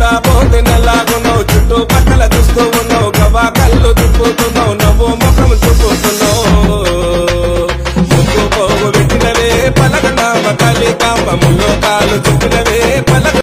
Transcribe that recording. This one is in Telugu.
తెల్లగా పోతే నల్లాగున్నావు చుట్టూ పక్కల చూస్తూ ఉన్నావు గవా కళ్ళు తిప్పుతున్నావు నవ్వు ముఖం చూపుతున్నావు ముక్కు పోగు పెట్టినవే పలక నామ కాళీ కాంబ ముల్లో కాలు చుట్టినవే పలక